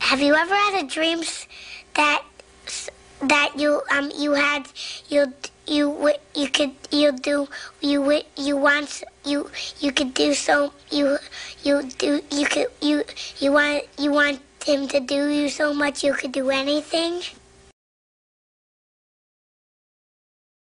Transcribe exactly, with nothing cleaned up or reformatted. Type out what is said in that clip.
Have you ever had a dream s- that s- that you um you had you you wi- you could you do you wi- you want you you could do so you you do you could you you want you want him to do you so much you could do anything?